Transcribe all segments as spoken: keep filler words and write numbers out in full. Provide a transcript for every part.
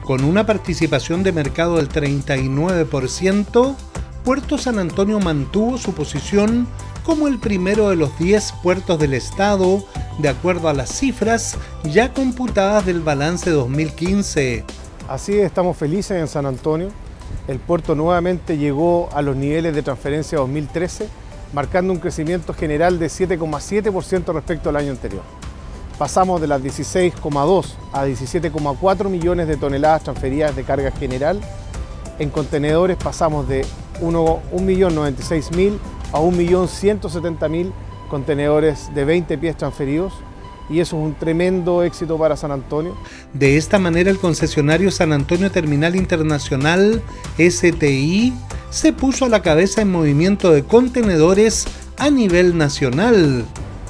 Con una participación de mercado del treinta y nueve por ciento, Puerto San Antonio mantuvo su posición como el primero de los diez puertos del estado, de acuerdo a las cifras ya computadas del balance dos mil quince. Así es, estamos felices en San Antonio. El puerto nuevamente llegó a los niveles de transferencia dos mil trece, marcando un crecimiento general de siete coma siete por ciento respecto al año anterior. Pasamos de las dieciséis coma dos a diecisiete coma cuatro millones de toneladas transferidas de carga general. En contenedores pasamos de un millón noventa y seis mil a un millón ciento setenta mil contenedores de veinte pies transferidos, y eso es un tremendo éxito para San Antonio. De esta manera, el concesionario San Antonio Terminal Internacional, S T I, se puso a la cabeza en movimiento de contenedores a nivel nacional.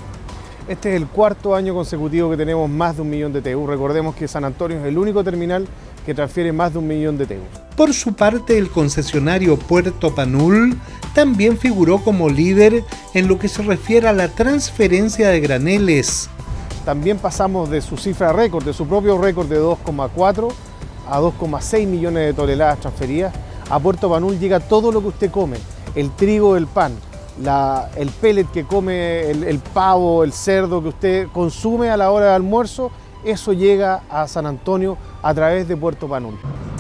Este es el cuarto año consecutivo que tenemos más de un millón de T E U. Recordemos que San Antonio es el único terminal que transfiere más de un millón de T E U. Por su parte, el concesionario Puerto Panul también figuró como líder en lo que se refiere a la transferencia de graneles. También pasamos de su cifra récord, de su propio récord de dos coma cuatro a dos coma seis millones de toneladas transferidas. A Puerto Panul llega todo lo que usted come, el trigo, el pan, la, el pellet que come, el, el pavo, el cerdo que usted consume a la hora de almuerzo, eso llega a San Antonio a través de Puerto Panul.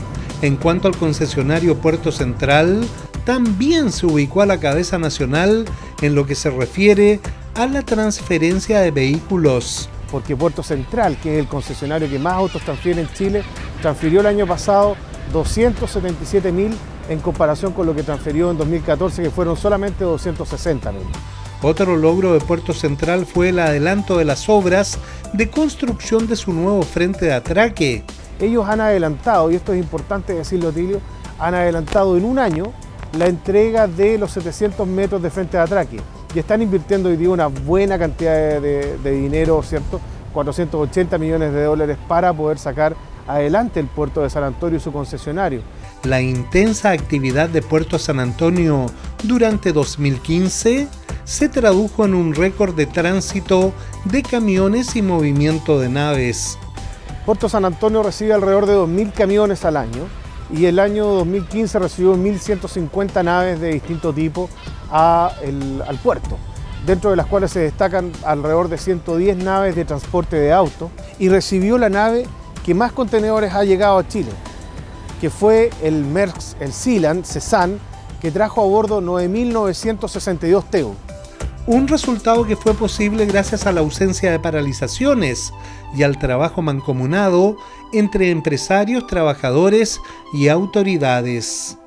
En cuanto al concesionario Puerto Central, también se ubicó a la cabeza nacional en lo que se refiere a la transferencia de vehículos. Porque Puerto Central, que es el concesionario que más autos transfiere en Chile, transfirió el año pasado doscientos setenta y siete mil en comparación con lo que transfirió en dos mil catorce, que fueron solamente doscientos sesenta mil. Otro logro de Puerto Central fue el adelanto de las obras de construcción de su nuevo frente de atraque. Ellos han adelantado, y esto es importante decirlo, Tilio, han adelantado en un año la entrega de los setecientos metros de frente de atraque, y están invirtiendo hoy día una buena cantidad de, de, de dinero, ¿cierto? cuatrocientos ochenta millones de dólares para poder sacar adelante el puerto de San Antonio y su concesionario. La intensa actividad de Puerto San Antonio durante dos mil quince se tradujo en un récord de tránsito de camiones y movimiento de naves. Puerto San Antonio recibe alrededor de dos mil camiones al año, y el año dos mil quince recibió mil ciento cincuenta naves de distinto tipo a el, al puerto, dentro de las cuales se destacan alrededor de ciento diez naves de transporte de autos, y recibió la nave que más contenedores ha llegado a Chile, que fue el Maersk, el Sealand, Cesan, que trajo a bordo nueve mil novecientos sesenta y dos T E U. Un resultado que fue posible gracias a la ausencia de paralizaciones y al trabajo mancomunado entre empresarios, trabajadores y autoridades.